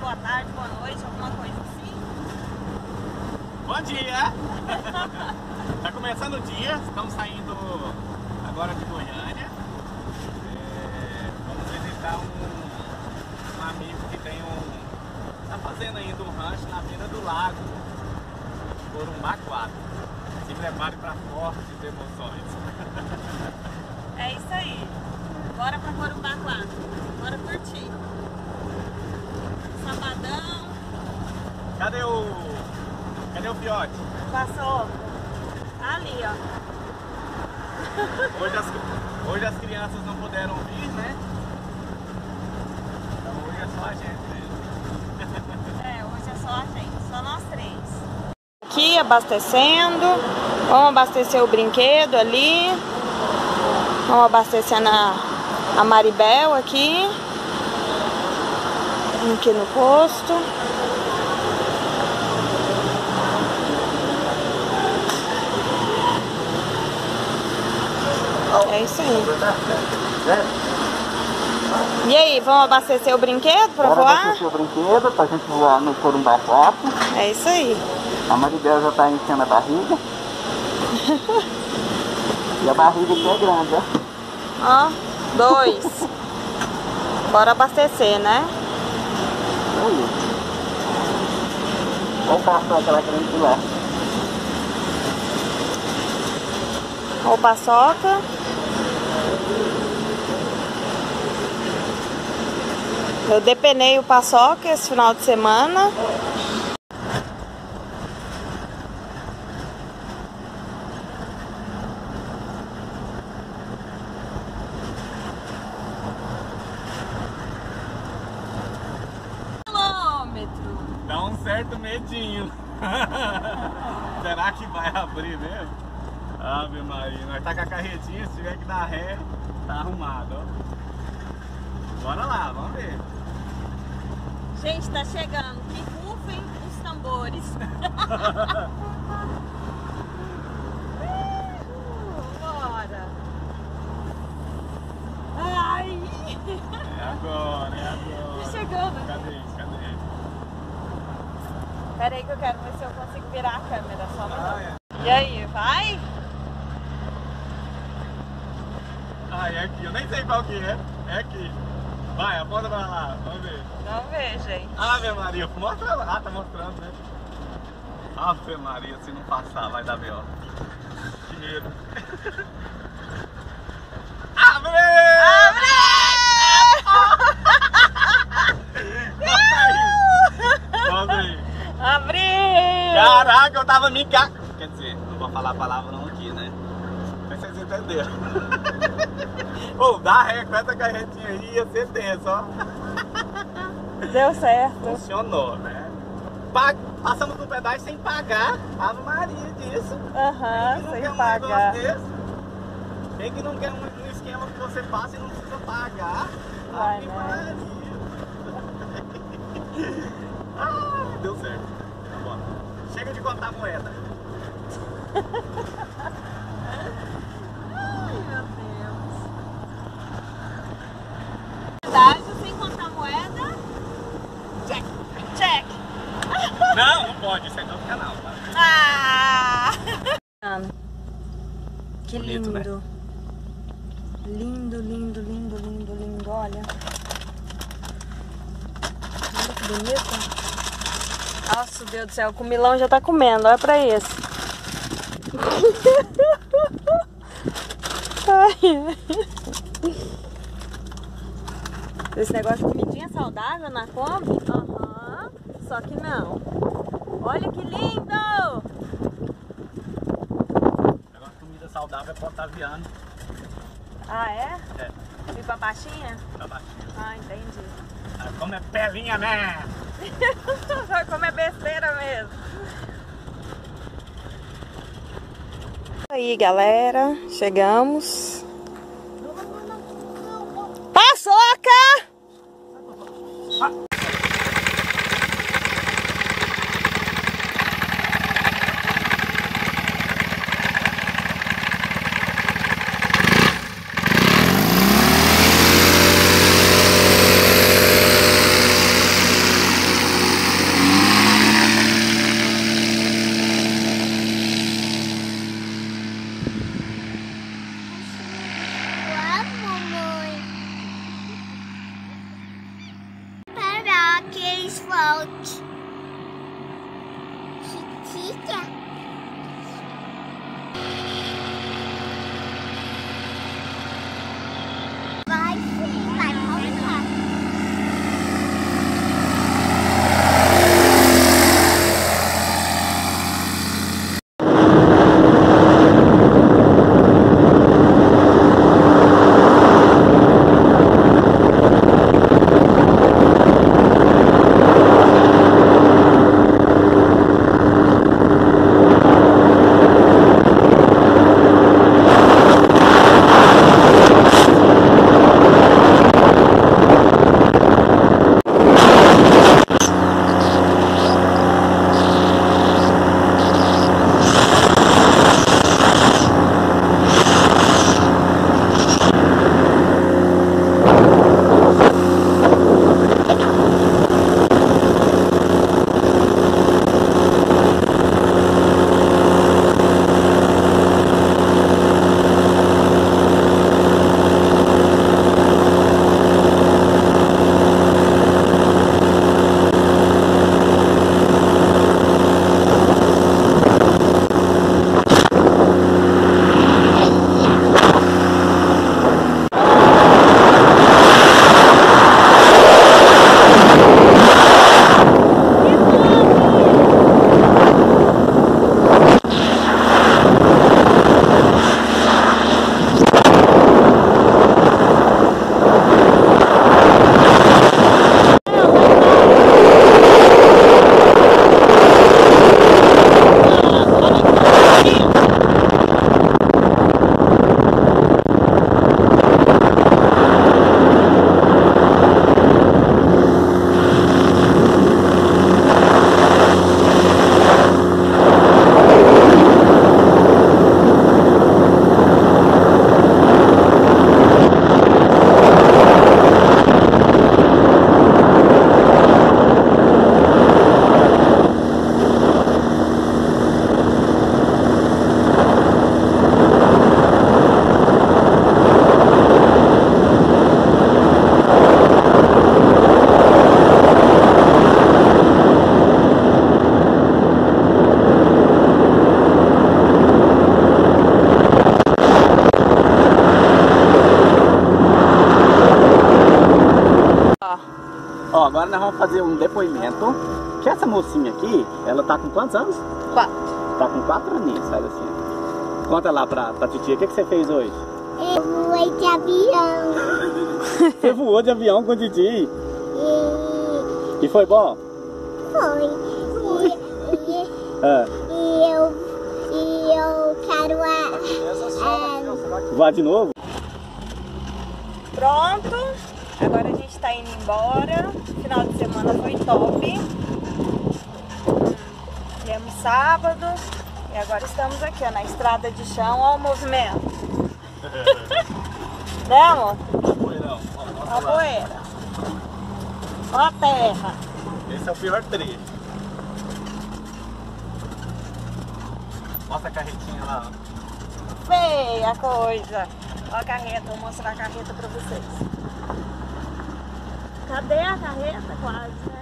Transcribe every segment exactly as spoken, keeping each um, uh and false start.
boa tarde, boa noite, alguma coisa assim. Bom dia! Tá começando o dia, estamos saindo agora de Goiânia. É, vamos visitar um, um amigo que tem um... tá fazendo ainda um rancho na beira do lago, Corumbá quatro. Se prepare para fortes emoções. É isso aí. Bora pra Corumbá quatro. Bora curtir. Sabadão. Cadê o... Cadê o fiote? Passou. Ali, ó. Hoje as, hoje as crianças não puderam vir, né? Então hoje é só a gente mesmo. É, hoje é só a gente, só nós três. Aqui abastecendo. Vamos abastecer o brinquedo ali. Vamos abastecer na, a Maribel aqui. Aqui no posto. É isso aí. E aí, vamos abastecer o brinquedo pra Bora voar? abastecer o brinquedo pra gente voar no Corumbá quatro. É isso aí. A Maribel já tá enchendo a barriga. E a barriga aqui é grande, ó. Ó, dois. Bora abastecer, né? Aí. Olha o cartão que ela querendo pular. Ó o paçoca. Eu depenei o paçoca esse final de semana. Quilômetro. Dá um certo medinho. Será que vai abrir mesmo? Ave Maria, nós tá com a carretinha, se tiver que dar ré, tá arrumado, ó. Bora lá, vamos ver. Gente, tá chegando. Que rufem os tambores. Bora. Ai. É agora, é agora. Tá chegando. Cadê? Cadê? Pera aí que eu quero ver se eu consigo virar a câmera só um Ah, minuto. é. E aí, vai? Ah, é aqui, eu nem sei qual que é. É aqui. Vai, aponta pra lá, vamos ver. Vamos ver, gente. Ave Maria, mostra lá. Ah, tá mostrando, né? Ave Maria, se não passar, vai dar B O. Que medo. Abre! Abre! Mostra aí. Abriu! Caraca, eu tava me ca... Quer dizer, não vou falar a palavra não aqui, né? Mas vocês entenderam. Ô, oh, dá ré com essa carretinha aí, ia ser tenso, ó. Deu certo. Funcionou, né? Pa... Passamos no pedágio sem pagar. Ave Maria disso. Aham, Quem sem que não quer um pagar. negócio desse? Quem que não quer um, um esquema que você passa e não precisa pagar? Vai, Ave né? Maria. Ah, deu certo. Tá bom. Chega de contar moeda. Ai, meu Deus. Verdade, sem contar moeda. Check. Check. Não, não pode. Isso é do canal, tá? Ah! Que Bonito, lindo. né? Lindo, lindo, lindo, lindo, lindo. Olha. Olha que bonito. Nossa, Deus do céu. O comilão já tá comendo. Olha pra esse. Ai. Esse negócio de comidinha saudável na Kombi? Aham. Só que não. Olha que lindo! Agora comida saudável é Potaviano. Ah, é? É, Pipa baixinha? tá baixinho. Ah, entendi. Ah, como é pelinha, né? Como é besteira mesmo. Aí, galera, chegamos. Paçoca! volte. Chiquita. Vai sim, vai voltar. Ó, agora nós vamos fazer um depoimento. Que essa mocinha aqui, ela tá com quantos anos? Quatro. Tá com quatro aninhos, sabe assim. Conta lá pra, pra titia, o que, que você fez hoje? Eu voei de avião. Você voou de avião com o Didi? E E foi bom? foi. E, e, É. e eu, e eu quero a, a, Voar de novo? Pronto. Agora a gente tá indo embora. Final de semana foi top. Hum, Viemos sábado. E agora estamos aqui, ó, na estrada de chão. Olha o movimento. Né, amor? Poeirão. Olha a poeira. Olha a terra. Esse é o pior trecho. Mostra a carretinha lá. Feia a coisa. Olha a carreta, vou mostrar a carreta pra vocês. Cadê a carreta? Quase, né?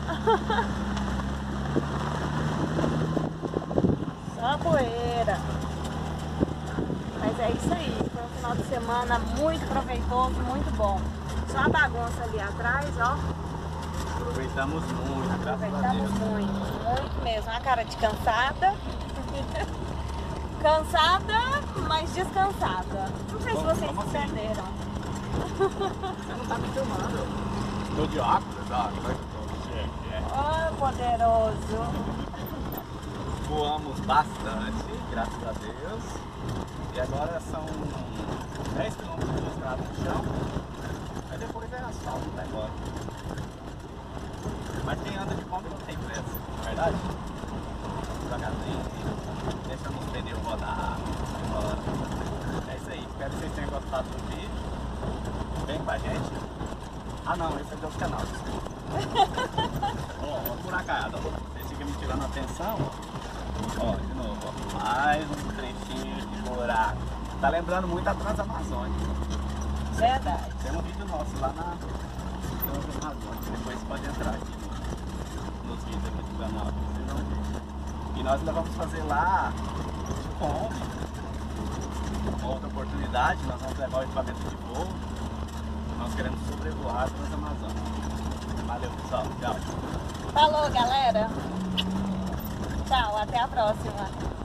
Só a poeira. Mas é isso aí. Foi um final de semana muito proveitoso, muito bom. Só a bagunça ali atrás, ó. Aproveitamos muito, graças a Aproveitamos Deus. muito, muito mesmo. Uma cara de cansada. Cansada, mas descansada. Não sei se vocês Como assim? entenderam. Você não tá me filmando. Tô de óculos, ó. Oh, poderoso. Voamos bastante, graças a Deus. E agora são dez quilômetros de estrada no chão. Aí depois é asfalto até agora. Mas quem anda de Kombi não tem pressa, não é verdade? Devagarzinho, deixando os pneus rodar. É isso aí, espero que vocês tenham gostado do vídeo. Vem com a gente. Ah não, esse é de outro canal, desculpa. Ó, ó, furacada, ó. Vocês ficam me tirando a atenção, ó. Ó, de novo, ó. Mais um trechinho de buraco. Tá lembrando muito a Transamazônica. Verdade. Tem um vídeo nosso lá na Transamazônica. Depois você pode entrar aqui os vídeos aqui do canal. Vocês vão ver. E nós ainda vamos fazer lá com uma outra oportunidade. Nós vamos levar o equipamento de voo. Nós queremos sobrevoar a Transamazônica. Valeu, pessoal. Tchau. Falou, galera. Tchau, até a próxima.